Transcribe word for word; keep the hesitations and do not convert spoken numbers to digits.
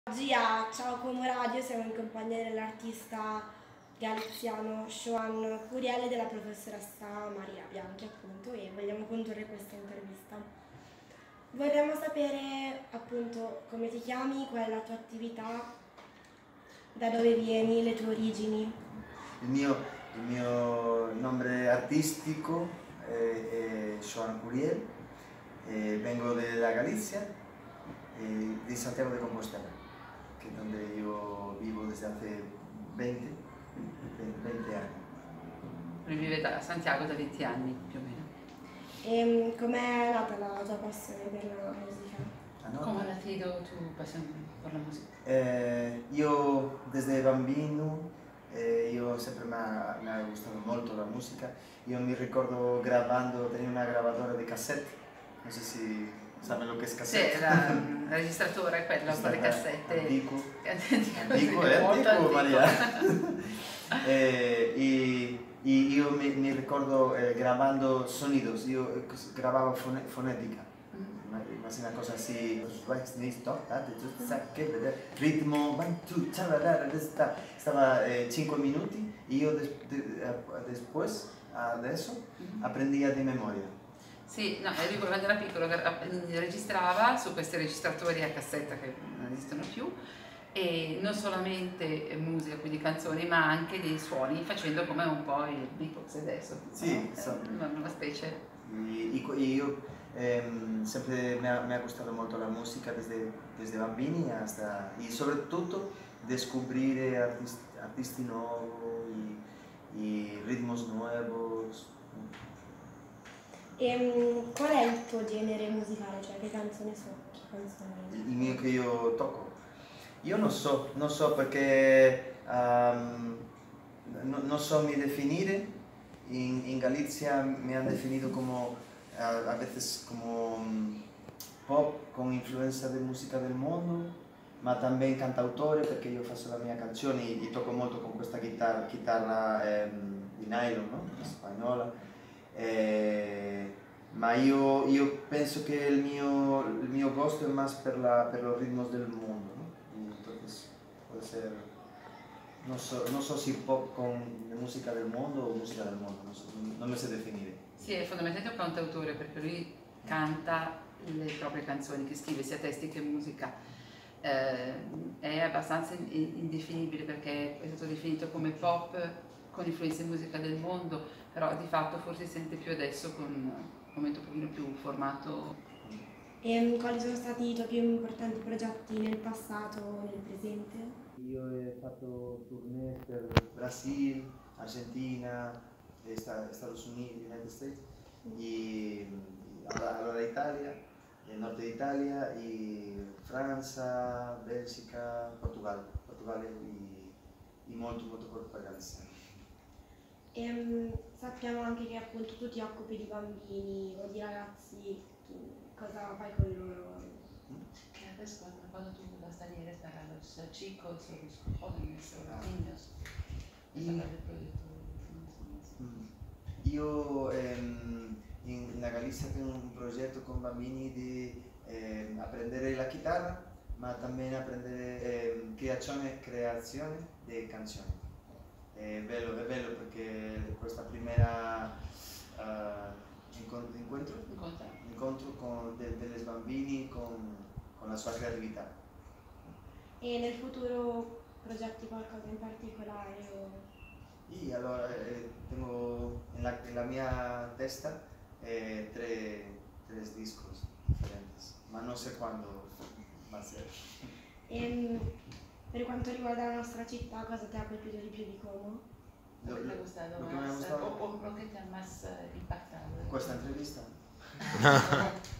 Oggi a Ciao Como Radio siamo in compagnia dell'artista galiziano Joan Curiel e della professoressa Maria Bianchi, appunto, e vogliamo condurre questa intervista. Vorremmo sapere appunto come ti chiami, qual è la tua attività, da dove vieni, le tue origini. Il mio, il mio nome artistico è, è Joan Curiel, eh, vengo dalla Galizia, eh, di Santiago de Compostela, che è dove io vivo desde hace venti anni. Lui vive a Santiago da venti anni più o meno. E com'è nata la tua passione per la musica? Ah, no? Come è nata tu passione per la musica? Eh, io desde bambino eh, io sempre mi ha gustato molto la musica. Io mi ricordo gravando, tenia una grabadora di cassette, non so se sanno lo che è cassette. Sì, la registratore, quello con le cassette. Antico, Antico, antico, è molto antico, antico. Maria. eh, e, e io mi, mi ricordo eh, gravando sonidos, io gravavo fone, fonetica. Ma una cosa así, ritmo, stava eh, cinque minuti e io des, de, después, adesso, apprendia di memoria. Sì, no, lui quando era piccolo registrava su questi registratori a cassetta che non esistono più, e non solamente musica, quindi canzoni, ma anche dei suoni, facendo come un po' il beatbox adesso. Sì, no? so, una specie. E, io eh, sempre mi ha, mi ha gustato molto la musica desde, desde bambini hasta, y soprattutto descubrir artisti, artisti nuovi y ritmos nuevos. E qual è il tuo genere musicale, cioè che canzoni sono? Che canzoni? Il mio che io tocco? Io non so, non so perché um, no, non so mi definire. In, in Galizia me han definido como a, a veces como um, pop con influenza di musica del mondo, ma también cantautore perché io faccio la mia canzone e, e tocco molto con questa chitarra, chitarra ehm, di nylon, no? Spagnola. Eh, ma io, io penso che il mio, il mio gusto è más per, la, per los ritmos del mondo, no? Entonces puede ser, non so, non so se pop con musica del mondo o musica del mondo, non, so, non mi so definire. Sì, è fondamentalmente un cantautore perché lui canta le proprie canzoni, che scrive sia testi che musica. Eh, è abbastanza indefinibile perché è stato definito come pop con influenze in musica del mondo, però di fatto forse si sente più adesso con un momento un pochino più formato. E quali sono stati i tuoi più importanti progetti nel passato o nel presente? Io ho fatto tournée per Brasil, Argentina, Stati Uniti, United States, e allora Italia, il nord d'Italia, e Francia, Belgica, Portogallo, Portogallo e, e molto molto portoghese. E um, sappiamo anche che appunto tu ti occupi di bambini o di ragazzi, cosa fai con loro? Que a veces cuando, cuando tú das talleres para los chicos o los jóvenes o los niños, y, io ehm, in, in Galizia tengo un progetto con bambini di eh, apprendere la chitarra, ma también apprendere eh, creazione, creazione di canzoni. È bello, è bello perché questa prima uh, incontro, incontro, incontro con de, dei bambini con, con la sua creatività. E nel futuro progetti qualcosa in particolare? O... Y allora eh, tengo en la, en la mia testa eh, tre, tres discos differenti, ma non so quando va a ser. E per quanto riguarda la nostra città, cosa ti ha colpito di più di Como? Lo, lo, lo, lo, lo, lo, o, o, lo che ti ha más impactato? Questa intervista?